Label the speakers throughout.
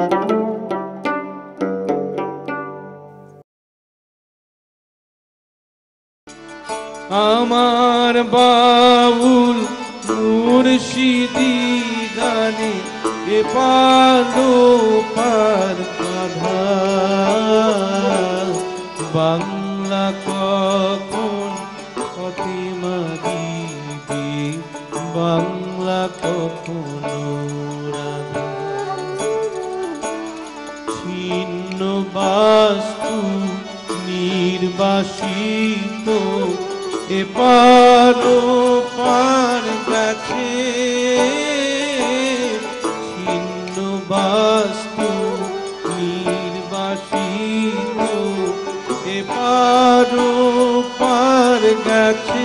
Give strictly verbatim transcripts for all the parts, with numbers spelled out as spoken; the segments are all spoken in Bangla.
Speaker 1: আমার বাউল মুর্শিদি গানে এপার ওপার বাধা, বাংলা কখন ফতিমা দিদি, বাংলা কখন রাধা। ছিন্ন বাস্তু নির্বাসিত এপার ওপার গেছে, ছিন্ন বাস্তু নির্বাসিত এপার ওপার গেছে।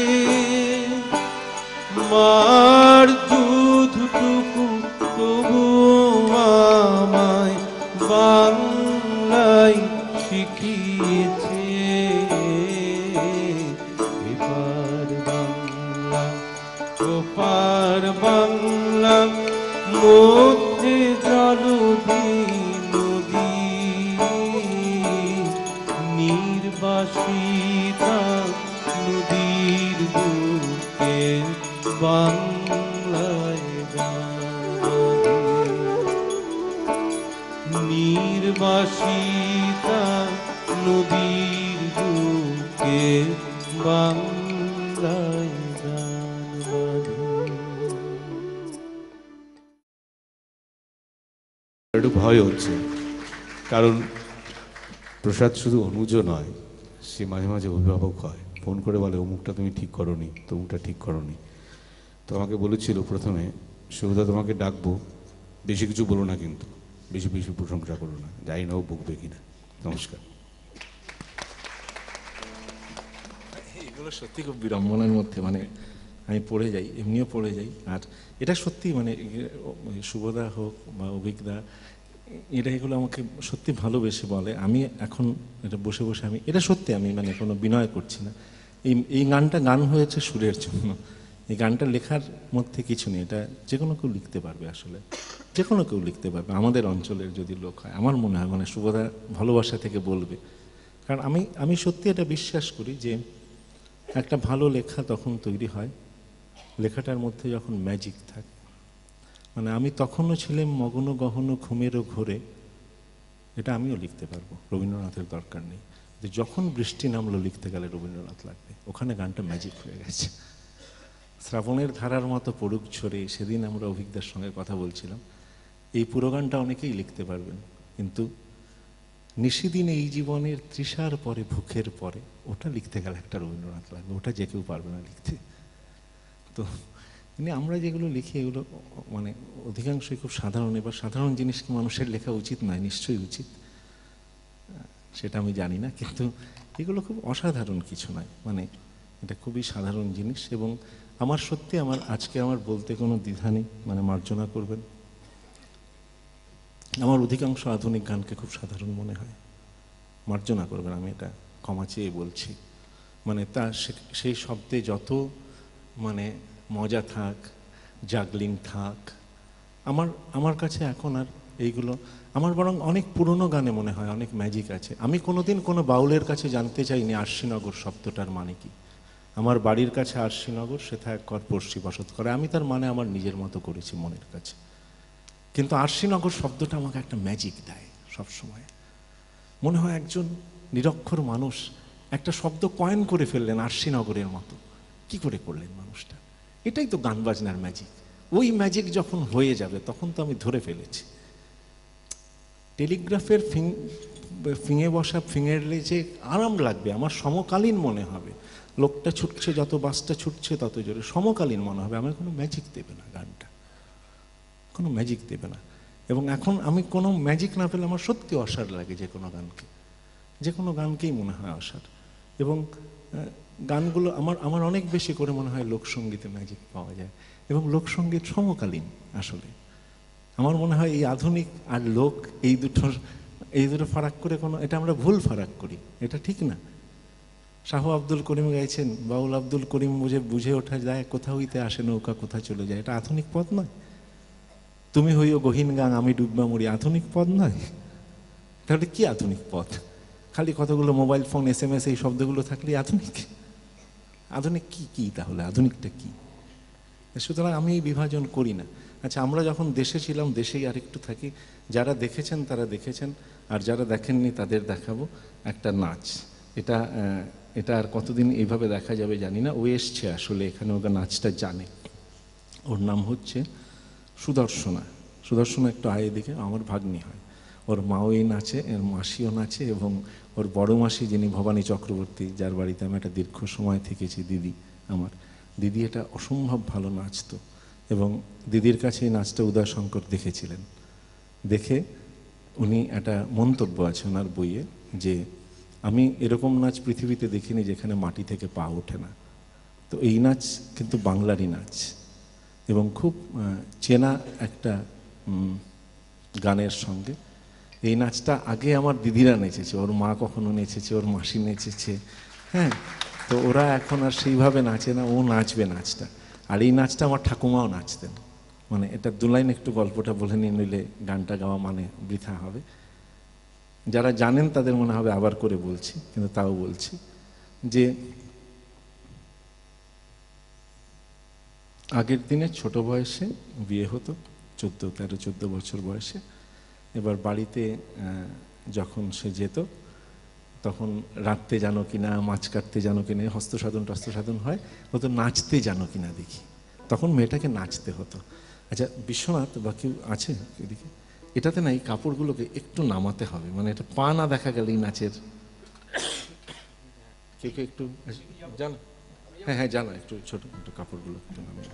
Speaker 1: মার দুধটুকু তবু আমায় বাংলায় শিখিয়েছে, ওপার বাংলা মধ্যে জলধি নদী, নির্বাসিতা নদীর বুকে বাংলায় নির্বাসিতা নদীর বুকে বাংলায়।
Speaker 2: একটু ভয় হচ্ছে, কারণ প্রসাদ শুধু অনুজ নয়, সে মাঝে মাঝে অভিভাবক হয়, ফোন করে বলে অমুকটা তুমি ঠিক করোনি, তমুকটা ঠিক করোনি। তো আমাকে বলেছিল প্রথমে, সুবিধা তোমাকে ডাকবো, বেশি কিছু বলো না, কিন্তু বেশি বেশি প্রশংসা করো না, জানি না ও বকবে কিনা। নমস্কার।
Speaker 3: এগুলো সত্যি খুব বিড়ম্বনার মধ্যে, মানে আমি পড়ে যাই, এমনিও পড়ে যাই। আর এটা সত্যি মানে শুভদা হোক বা অভিজ্ঞতা, এটা এগুলো আমাকে সত্যি ভালোবেসে বলে। আমি এখন এটা বসে বসে আমি এটা সত্যি আমি মানে কোনো বিনয় করছি না। এই এই গানটা গান হয়েছে সুরের জন্য, এই গানটা লেখার মধ্যে কিছু নেই। এটা যে কোনো কেউ লিখতে পারবে, আসলে যে কোনো কেউ লিখতে পারবে, আমাদের অঞ্চলের যদি লোক হয়। আমার মনে হয় মানে শুভদা ভালোবাসা থেকে বলবে, কারণ আমি আমি সত্যি এটা বিশ্বাস করি যে একটা ভালো লেখা তখন তৈরি হয় লেখাটার মধ্যে যখন ম্যাজিক থাকে। মানে আমি তখনও ছিলাম মগ্ন গহন ঘুমেরও ঘোরে, এটা আমিও লিখতে পারবো, রবীন্দ্রনাথের দরকার নেই। যে যখন বৃষ্টি নামলো লিখতে গেলে রবীন্দ্রনাথ লাগবে, ওখানে গানটা ম্যাজিক হয়ে গেছে। শ্রাবণের ধারার মতো পড়ুক ছড়ে, সেদিন আমরা অভিজ্ঞতার সঙ্গে কথা বলছিলাম, এই পুরো গানটা অনেকেই লিখতে পারবেন, কিন্তু নিশিদিন এই জীবনের তৃষার পরে ভুখের পরে, ওটা লিখতে গেলে একটা রবীন্দ্রনাথ লাগবে, ওটা যে কেউ পারবে না লিখতে। তো আমরা যেগুলো লিখি এগুলো মানে অধিকাংশই খুব সাধারণ। এবার সাধারণ জিনিসকে মানুষের লেখা উচিত নয়, নিশ্চয়ই উচিত, সেটা আমি জানি না, কিন্তু এগুলো খুব অসাধারণ কিছু নয়, মানে এটা খুবই সাধারণ জিনিস। এবং আমার সত্যি আমার আজকে আমার বলতে কোনো দ্বিধা নেই, মানে মার্জনা করবেন, আমার অধিকাংশ আধুনিক গানকে খুব সাধারণ মনে হয়, মার্জনা করবেন, আমি এটা ক্ষমা চেয়ে বলছি। মানে তা সেই শব্দে যত মানে মজা থাক, জাগলিং থাক, আমার আমার কাছে এখন আর এইগুলো, আমার বরং অনেক পুরনো গানে মনে হয় অনেক ম্যাজিক আছে। আমি কোনোদিন কোনো বাউলের কাছে জানতে চাইনি আরশিনগর শব্দটার মানে কি। আমার বাড়ির কাছে আরশিনগর, সেথা এক কর পড়শি বসত করে, আমি তার মানে আমার নিজের মতো করেছি মনের কাছে। কিন্তু আরশিনগর শব্দটা আমাকে একটা ম্যাজিক দেয় সবসময়। মনে হয় একজন নিরক্ষর মানুষ একটা শব্দ কয়েন করে ফেললেন আরশিনগরের মতো, কি করে করলেন মানুষটা? এটাই তো গান বাজনার ম্যাজিক। ওই ম্যাজিক যখন হয়ে যাবে তখন তো আমি ধরে ফেলেছি। টেলিগ্রাফের ফিং ফিঙে বসা ফিঙেরলে যে আরাম লাগবে আমার, সমকালীন মনে হবে, লোকটা ছুটছে যত, বাসটা ছুটছে তত জোরে, সমকালীন মনে হবে। আমার কোনো ম্যাজিক দেবে না গানটা, কোনো ম্যাজিক দেবে না। এবং এখন আমি কোনো ম্যাজিক না পেলে আমার সত্যি অসার লাগে যে কোনো গানকে, যে কোনো গানকেই মনে হয় অসার। এবং গানগুলো আমার আমার অনেক বেশি করে মনে হয় লোকসঙ্গীতে ম্যাজিক পাওয়া যায়, এবং লোকসঙ্গীত সমকালীন। আসলে আমার মনে হয় এই আধুনিক আর লোক এই দুটোর এই দুটো ফারাক করে কোনো, এটা আমরা ভুল ফারাক করি, এটা ঠিক না। শাহ আব্দুল করিম গাইছেন, বাউল আব্দুল করিম বুঝে বুঝে ওঠা যায়, কোথা হইতে আসে নৌকা কোথা চলে যায়, এটা আধুনিক পথ নয়। তুমি হইও গহীন গাং আমি ডুববা মরি আধুনিক পদ নয়? তাহলে কি আধুনিক পদ? খালি কতগুলো mobile phone, S M S, এই শব্দগুলো থাকলে আধুনিক? আধুনিক কি কি তাহলে? আধুনিকটা কি? সুতরাং আমি এই বিভাজন করি না। আচ্ছা, আমরা যখন দেশে ছিলাম, দেশেই আরেকটু থাকি, যারা দেখেছেন তারা দেখেছেন, আর যারা দেখেননি তাদের দেখাবো একটা নাচ। এটা এটা আর কতদিন এইভাবে দেখা যাবে জানি না। ও এসছে আসলে এখানে, ওকে নাচটা জানে। ওর নাম হচ্ছে সুদর্শনা। সুদর্শনা একটু আয় এদিকে, আমার ভাগ্নি হয়। ওর মাও এই নাচে, এর মাসিও নাচে, এবং ওর বড় মাসি যিনি ভবানী চক্রবর্তী, যার বাড়িতে আমি একটা দীর্ঘ সময় থেকেছি, দিদি আমার, দিদি এটা অসম্ভব ভালো নাচতো। এবং দিদির কাছে এই নাচটা উদয়শঙ্কর দেখেছিলেন। দেখে উনি একটা মন্তব্য আছে ওনার বইয়ে, যে আমি এরকম নাচ পৃথিবীতে দেখিনি যেখানে মাটি থেকে পা ওঠে না। তো এই নাচ কিন্তু বাংলারই নাচ, এবং খুব চেনা একটা গানের সঙ্গে। এই নাচটা আগে আমার দিদিরা নেচেছে, ওর মা কখনো নেচেছে, ওর মাসি নেচেছে, হ্যাঁ। তো ওরা এখন আর সেইভাবে নাচে না, ও নাচবে নাচটা। আর এই নাচটা আমার ঠাকুমাও নাচতেন। মানে এটা দু লাইন একটু গল্পটা বলে নিয়ে নিলে গানটা গাওয়া মানে বৃথা হবে। যারা জানেন তাদের মনে হবে আবার করে বলছি, কিন্তু তাও বলছি যে আগের দিনে ছোট বয়সে বিয়ে হতো, চোদ্দো তেরো চোদ্দো বছর বয়সে। এবার বাড়িতে যখন সে যেত, তখন রাঁধতে জানো কিনা, মাছ কাটতে জানো কিনা, হস্তসাধন টস্তসাধন হয়, ও তো নাচতে জানো কিনা দেখি। তখন মেয়েটাকে নাচতে হতো। আচ্ছা, বিশ্বনাথ বা কেউ আছে এদিকে? এটাতে না এই কাপড়গুলোকে একটু নামাতে হবে, মানে এটা পা না দেখা গেলে এই নাচের। কে কে একটু জানো? হ্যাঁ হ্যাঁ জানো, একটু ছোট একটু কাপড়গুলো একটু নামিয়ে।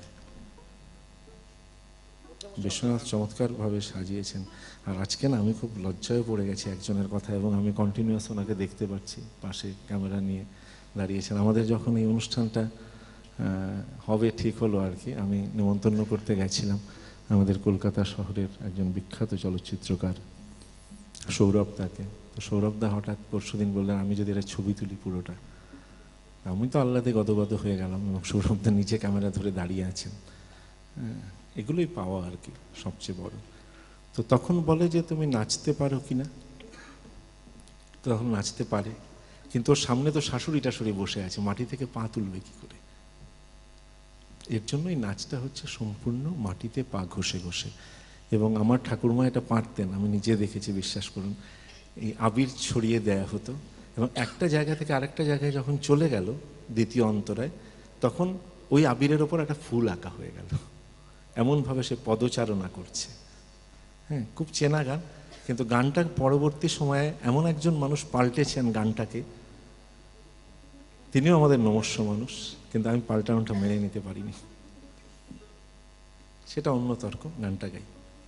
Speaker 3: বিশ্বনাথ চমৎকারভাবে সাজিয়েছেন। আর আজকে না আমি খুব লজ্জায় পড়ে গেছি একজনের কথা, এবং আমি কন্টিনিউয়াস ওনাকে দেখতে পাচ্ছি, পাশে ক্যামেরা নিয়ে দাঁড়িয়েছেন। আমাদের যখন এই অনুষ্ঠানটা হবে ঠিক হলো আর কি, আমি নিমন্ত্রণ করতে গেছিলাম আমাদের কলকাতা শহরের একজন বিখ্যাত চলচ্চিত্রকার সৌরভ দাকে। তো সৌরভ দা হঠাৎ পরশু দিন বললেন আমি যদি এটা ছবি তুলি পুরোটা। আমি তো আল্লাতে গদগদ হয়ে গেলাম, এবং সৌরভ দা নিচে ক্যামেরা ধরে দাঁড়িয়ে আছেন। হ্যাঁ, এগুলোই পাওয়া আর কি সবচেয়ে বড়। তো তখন বলে যে তুমি নাচতে পারো কিনা? তখন নাচতে পারে, কিন্তু ওর সামনে তো শাশুড়ি টাশুড়ি বসে আছে, মাটি থেকে পা তুলবে কি করে? এর জন্যই নাচটা হচ্ছে সম্পূর্ণ মাটিতে পা ঘষে ঘষে। এবং আমার ঠাকুরমা এটা পারতেন, আমি নিজে দেখেছি, বিশ্বাস করুন। এই আবির ছড়িয়ে দেয়া হতো, এবং একটা জায়গা থেকে আরেকটা জায়গায় যখন চলে গেল দ্বিতীয় অন্তরায়, তখন ওই আবিরের ওপর একটা ফুল আঁকা হয়ে গেল, এমনভাবে সে পদচারণা করছে। হ্যাঁ, খুব চেনা গান। কিন্তু গানটা পরবর্তী সময়ে এমন একজন মানুষ পাল্টেছেন গানটাকে, তিনিও আমাদের নমস্য মানুষ, কিন্তু আমি পাল্টানোটা মেনে নিতে পারিনি। সেটা অন্য তর্ক, গানটা গাই।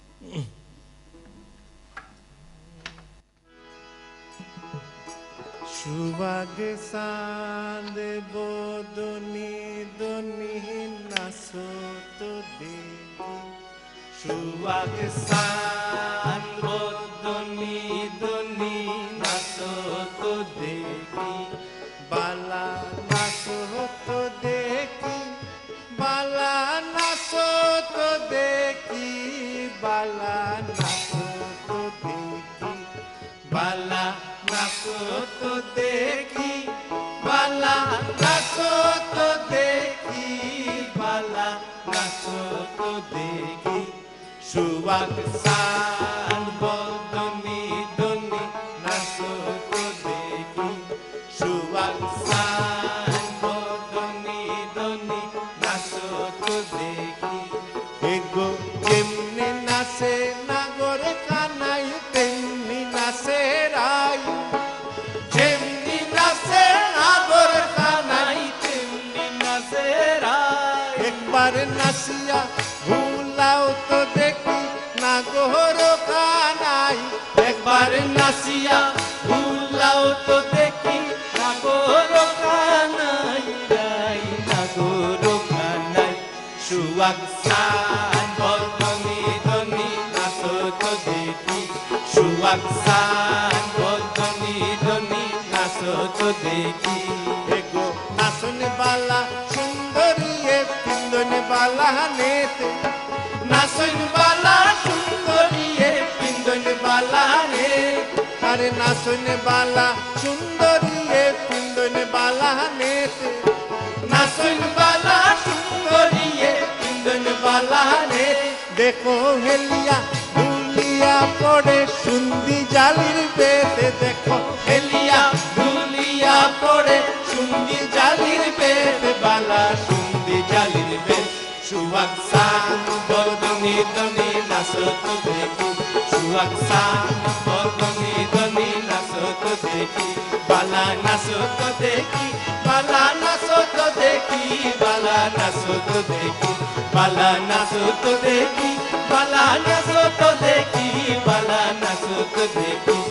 Speaker 4: সুবাগ সান্দে বদনি দনি নাসো তো দেখি, সুবাগ সান বদনি দনি নাসো তো দেখি, বালা নাসো তো দেখি, বালা নাসো তো দেখি, বালা নাসো তো দেখি, বালা নাচো তো দেখি, বালা নাচো তো দেখি, বালা নাচো তো দেখি, সুবাগ সান বদনি দনি নাচো তো দেখি, সুবাগ সান বদনি দনি নাচো তো দেখি। এগো যেমনি নাচে নাগর কানাই, তেমনি নাচে রাই, যেমনি নাচে নাগর কানাই, তেমনি নাচে রাই। একবার নাচিয়া ভুলাও তো দেখি নাগর কানাই, একবার নাচিয়া ভুলাও তো দেখি নাগর কানাই, রাই নাগর কানাই। সুয়াগ সান বদনি দনি নাচো তো দেখি, সুয়াগ সান বদনি দনি নাচো তো দেখি। এগো নাচনে বালা সুন্দরী, এ পিন্দনে বালা নেতে, নাচন বালা আরে নাচনে বালা সুন্দরী এ পিন্দনে বালা নেতে নাচন বালা সুন্দরী এ পিন্দনে বালা নেতে দেখো হেলিয়া দুলিয়া পড়ে সুন্দি জালির পেতে দেখো হেলিয়া দুলিয়া পড়ে সুন্দি জালির পেতে বালা সুন্দি জালির পেতে সুয়াক সান বদনি দনি নাচত দেখি সুয়াক সান বদনি দনি নাচত দেখি বালা নাচত দেখি বালা নাচত দেখি বালা নাচত দেখি বালা নাচত দেখি বালা নাচত দেখি বালা নাচত দেখি